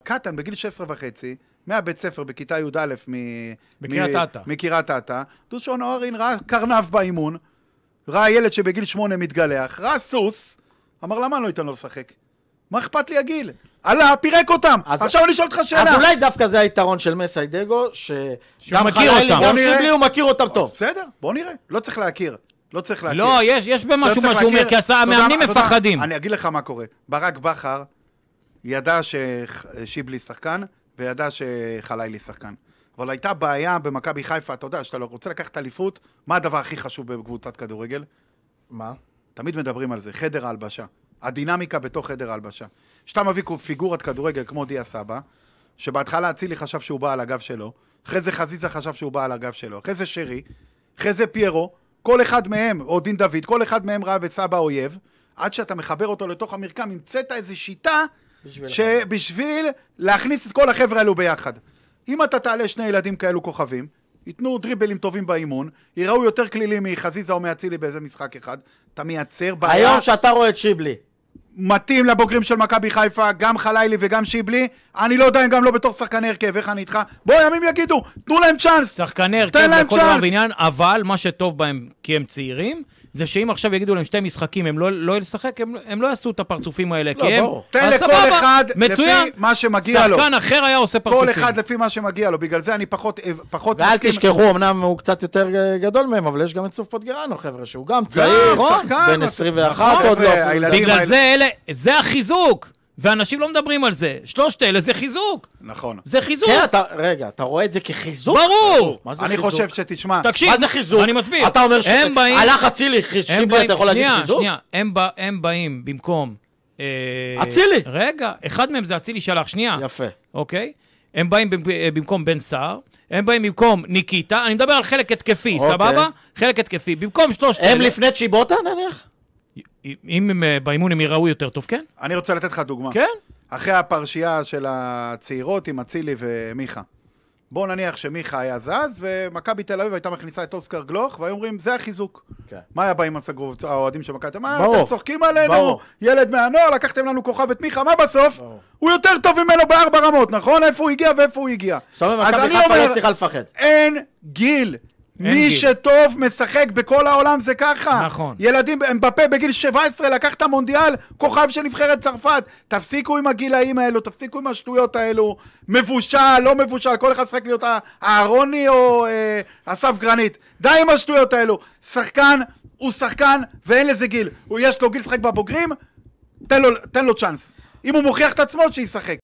קטן בגיל 16 וחצי, מהבית ספר בכיתה י"א בקריית אתא. דושון אורין ראה קרנף באימון, ראה ילד שבגיל 8 מתגלח, ראה סוס, אמר למה לא ייתן לו לשחק? מה אכפת לי הגיל? אללה, פירק אותם. עכשיו אני אשאל אותך שאלה. אז אולי דווקא זה היתרון של מסיידגו, שגם מכיר חלילי, אותם. גם שיבלי, הוא מכיר אותם טוב. בסדר, בוא נראה. לא צריך להכיר. לא, יש במשהו מה שהוא אומר, כי המאמנים מפחדים. אני אגיד לך מה קורה. ברק בכר ידע ששיבלי שחקן, וידע שחלילי שחקן. אבל הייתה בעיה במכבי חיפה, אתה יודע, שאתה לא רוצה לקחת אליפות, מה הדבר הכי חשוב בקבוצת כדורגל? מה? תמיד מדברים על זה, חדר ההלבשה. הדינמיקה בתוך חדר ההלבשה. שאתה מביא פיגורת כדורגל כמו דיה סבא, שבהתחלה אצילי חשב שהוא בא על הגב שלו, אחרי זה חזיזה חשב שהוא בא על הגב שלו, אחרי זה שרי, אחרי זה פיירו, כל אחד מהם, או דין דוד, כל אחד מהם ראה וסבא אויב, עד שאתה מחבר אותו לתוך המרקם, המצאת איזו שיטה שבשביל להכניס את כל החבר'ה האלו ביחד. אם אתה תעלה שני ילדים כאלו כוכבים, ייתנו דריבלים טובים באימון, יראו יותר כלילים מחזיזה או מאצילי באיזה משחק אחד, אתה מייצר בעיה. היום שאתה רואה את שיבלי. מתאים לבוגרים של מכבי חיפה, גם חלילי וגם שיבלי, אני לא יודע אם גם לא בתור שחקני הרכב, איך אני איתך? בוא, ימים יגידו, תנו להם צ'אנס. שחקני הרכב לכל דבר ועניין, אבל מה שטוב בהם, כי הם צעירים, זה שאם עכשיו יגידו להם שתי משחקים, הם לא לשחק, הם לא יעשו את הפרצופים האלה, כי הם... תן לכל אחד לפי מה שמגיע לו. שחקן אחר היה עושה פרצופים. כל אחד לפי מה שמגיע לו, בגלל זה אני פחות ואל תשכחו, אמנם הוא קצת יותר גדול מהם, אבל יש גם את סוף פוטגרנו, חבר'ה, שהוא גם צעיר, בן 21, עוד לא. בגלל זה החיזוק, ואנשים לא מדברים על זה. שלושת אלה זה חיזוק. נכון. זה חיזוק. כן, רגע, אתה רואה את זה כחיזוק? ברור. אני חושב שתשמע. תקשיב, מה זה חיזוק? אני מסביר. אתה אומר שהלך אצילי, שיבלי, אתה יכול להגיד חיזוק? שנייה, הם באים במקום... אצילי. רגע, אחד מהם זה אצילי שלח, שנייה. יפה. אוקיי? הם באים במקום בן סער, הם באים במקום ניקיטה, אני מדבר על חלק התקפי, סבבה? חלק התקפי, במקום שלושת אלה. הם לפני צ'יבוטה נניח? אם הם באימון הם יראו יותר טוב, כן? אני רוצה לתת לך דוגמה. כן? אחרי הפרשייה של הצעירות עם אצילי ומיכה. בוא נניח שמיכה היה זז, ומכבי תל אביב הייתה מכניסה את אוסקר גלוך, והיו אומרים, זה החיזוק. מה היה בא עם האוהדים של מכבי? מה, אתם צוחקים עלינו? ילד מהנוער, לקחתם לנו כוכב את מיכה, מה בסוף? הוא יותר טוב ממנו ב4 רמות, נכון? איפה הוא הגיע ואיפה הוא הגיע. אז אני אומר, אין גיל. מי שטוב משחק בכל העולם זה ככה. נכון. ילדים, אמבפה בגיל 17 לקח את המונדיאל, כוכב של נבחרת צרפת. תפסיקו עם הגילאים האלו, תפסיקו עם השטויות האלו. מבושל, לא מבושל, כל אחד שחק להיות הארוני או אסף גרנית. די עם השטויות האלו. שחקן הוא שחקן ואין לזה גיל. יש לו גיל שחק בבוגרים, תן לו צ'אנס. אם הוא מוכיח את עצמו, שישחק.